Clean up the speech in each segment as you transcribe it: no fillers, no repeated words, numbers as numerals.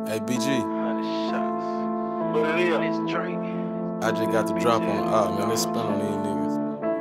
Hey, BG. 100 shots. What it is? It's Drake. I just got the drop on the op, man. They spin on these niggas.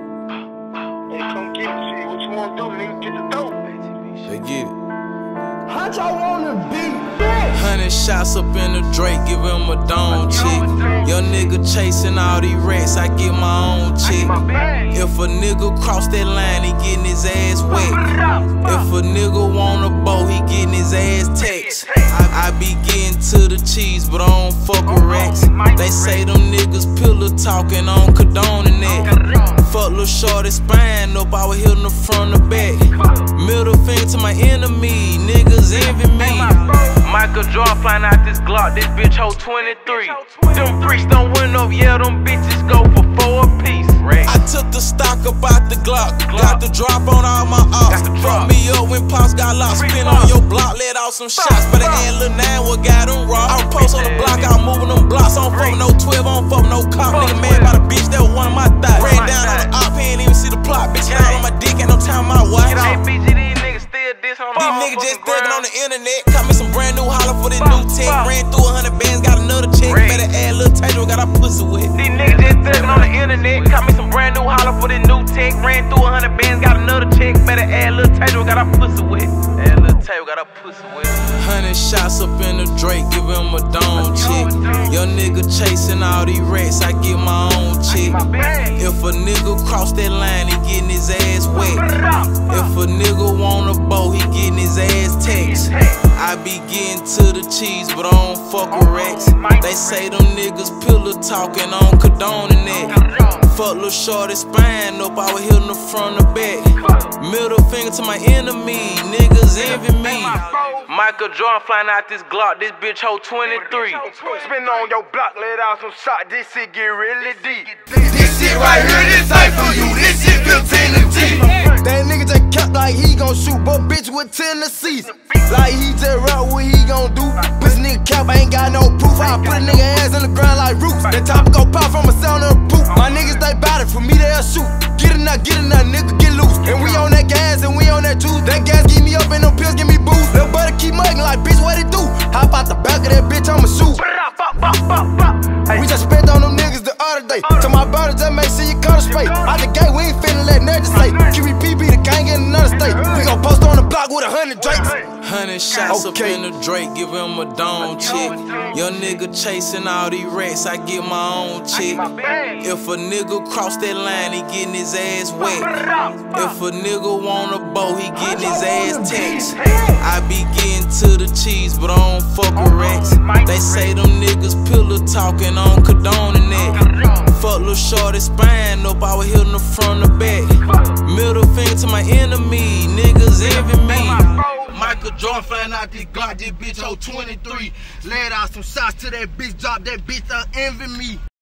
Hey, come get it, shit. What you wanna do, nigga? Get the dope. They get it. How'd y'all wanna be? 100 shots up in the Drake, give him a dome chick. Young nigga chasing all these rats, I get my own chick. If a nigga cross that line, he getting his ass wet. If a nigga want a bow, he getting his ass text. I be getting to the cheese, but I don't fuck with rats. They say them niggas pillow talking, I don't condone that. Fuck Lil' Shorty spine up, I was hitting the front or back. Middle finger to my enemy, niggas envy me. Michael Jordan flying out this Glock, this bitch hold 23. Them freaks don't win up, yeah, them bitches go for 4 apiece. I took the stock about the Glock, got the drop on all my ops. Fuck me up when Pops got lost, spin on your block, let out some shots. But had Lil' Nine, what got them raw. I was post on the block, I was moving them blocks. I don't fuck with no 12, I don't fuck with no cop. Nigga mad by the bitch, that was one of my thighs. Ran down on the op, he ain't even see the plot. Bitch, get all on my dick, ain't no time my watch. These niggas just thuggin' on the internet. Caught me some brand new holler for this new tech. Ran through 100 bands, got another check. Better add Lil' Taylor, got our pussy wet. These niggas just thuggin' on the internet. Caught me some brand new holler for this new tech. Ran through 100 bands, got another check. Better add Lil' Taylor, got our pussy wet. Add Lil' Taylor, got our pussy wet. 100 shots up in the Drake, give him a dome chick. Young nigga chasing all these rats, I get my own chick. If a nigga cross that line, he getting his ass wet. If a nigga want a bow, he getting his ass text. I be getting to the cheese, but I don't fuck with rats. They say them niggas pillow talking, I don't condoning that. Fuck Lil' Shorty spine up, I was hitting the front or back. Middle finger to my enemy, niggas envy me. Michael Jordan flying out this Glock, this bitch hold 23. Spin on your block, let out some shots. This shit get really deep. This shit right here, this ain't for you. This shit 15 to G. That nigga just kept like he gon' shoot, but bitch with Tennessee. Like he just rap what he gon' do. Pussy nigga cap, I ain't got no proof. I put a nigga ass in the ground like roots. That top go pop from a sound of a poop. My niggas they bout it, for me they'll shoot. Get it now, nigga, get loose. And we on that gas and we on that juice. That gas give me up and them pills give me boost. Lil' buddy keep mugging like bitch, what it do? Hop out the back of that bitch, I'ma shoot. We just spent on them niggas the other day. To my brother, just make sure you cut a spray. Out the gate, we ain't finna let nothing say. QBP be the gang in another state. We gon' post on the block with 100 Drakes. 100 shots up in the Drake, give him a dome chick. Young nigga chasing all these rats, I get my own chick. If a nigga cross that line, he getting his ass wet. If a nigga want a bow, he getting his ass text. I be getting to the cheese, but I don't fuck with rats. They say them niggas pillow talking, I don't condoning that. Fuck Lil' Shorty spine up, I was hitting the front or back. Middle finger to my enemy, niggas envy me. Michael Jordan flying out this Glock, this bitch hold 23. Laid out some shots to that bitch, drop that bitch, envy me.